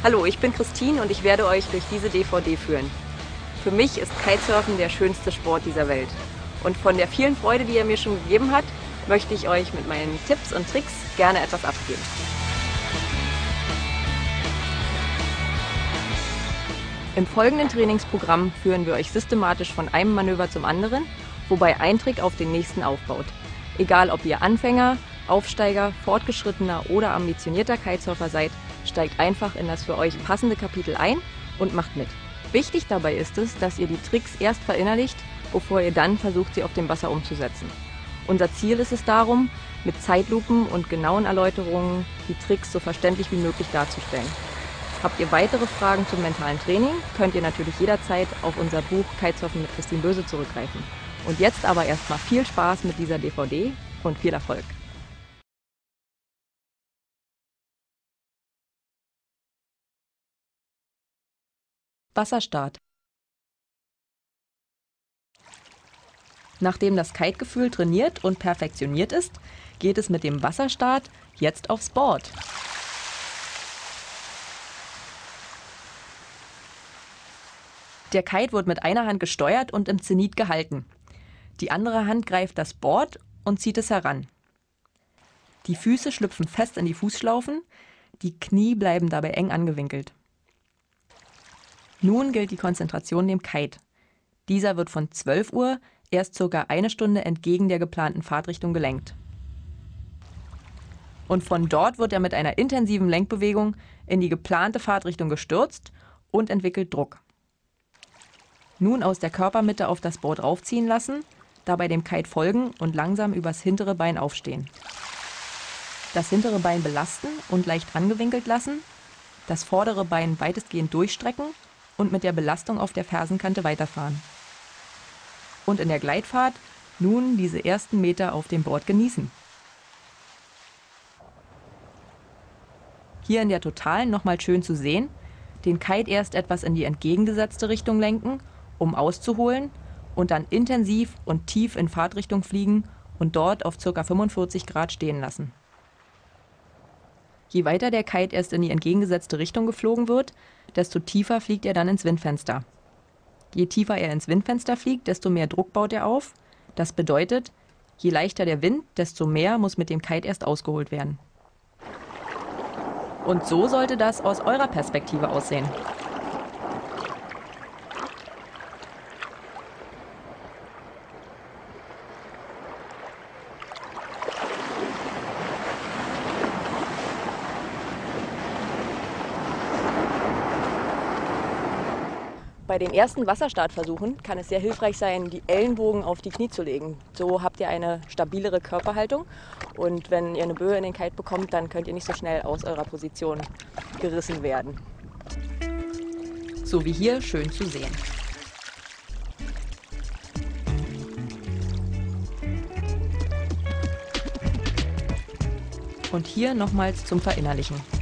Hallo, ich bin Christine und ich werde euch durch diese DVD führen. Für mich ist Kitesurfen der schönste Sport dieser Welt. Und von der vielen Freude, die er mir schon gegeben hat, möchte ich euch mit meinen Tipps und Tricks gerne etwas abgeben. Im folgenden Trainingsprogramm führen wir euch systematisch von einem Manöver zum anderen, wobei ein Trick auf den nächsten aufbaut. Egal ob ihr Anfänger, Aufsteiger, Fortgeschrittener oder ambitionierter Kitesurfer seid, steigt einfach in das für euch passende Kapitel ein und macht mit. Wichtig dabei ist es, dass ihr die Tricks erst verinnerlicht, bevor ihr dann versucht, sie auf dem Wasser umzusetzen. Unser Ziel ist es darum, mit Zeitlupen und genauen Erläuterungen die Tricks so verständlich wie möglich darzustellen. Habt ihr weitere Fragen zum mentalen Training, könnt ihr natürlich jederzeit auf unser Buch Kitesurfen mit Christine Böse zurückgreifen. Und jetzt aber erstmal viel Spaß mit dieser DVD und viel Erfolg! Wasserstart. Nachdem das Kitegefühl trainiert und perfektioniert ist, geht es mit dem Wasserstart jetzt aufs Board. Der Kite wird mit einer Hand gesteuert und im Zenit gehalten. Die andere Hand greift das Board und zieht es heran. Die Füße schlüpfen fest in die Fußschlaufen, die Knie bleiben dabei eng angewinkelt. Nun gilt die Konzentration dem Kite. Dieser wird von 12 Uhr erst ca. eine Stunde entgegen der geplanten Fahrtrichtung gelenkt. Und von dort wird er mit einer intensiven Lenkbewegung in die geplante Fahrtrichtung gestürzt und entwickelt Druck. Nun aus der Körpermitte auf das Board raufziehen lassen, dabei dem Kite folgen und langsam übers hintere Bein aufstehen. Das hintere Bein belasten und leicht angewinkelt lassen, das vordere Bein weitestgehend durchstrecken und mit der Belastung auf der Fersenkante weiterfahren. Und in der Gleitfahrt nun diese ersten Meter auf dem Board genießen. Hier in der Totalen nochmal schön zu sehen, den Kite erst etwas in die entgegengesetzte Richtung lenken, um auszuholen und dann intensiv und tief in Fahrtrichtung fliegen und dort auf ca. 45 Grad stehen lassen. Je weiter der Kite erst in die entgegengesetzte Richtung geflogen wird, desto tiefer fliegt er dann ins Windfenster. Je tiefer er ins Windfenster fliegt, desto mehr Druck baut er auf. Das bedeutet, je leichter der Wind, desto mehr muss mit dem Kite erst ausgeholt werden. Und so sollte das aus eurer Perspektive aussehen. Bei den ersten Wasserstartversuchen kann es sehr hilfreich sein, die Ellenbogen auf die Knie zu legen. So habt ihr eine stabilere Körperhaltung und wenn ihr eine Böe in den Kite bekommt, dann könnt ihr nicht so schnell aus eurer Position gerissen werden. So wie hier schön zu sehen. Und hier nochmals zum Verinnerlichen.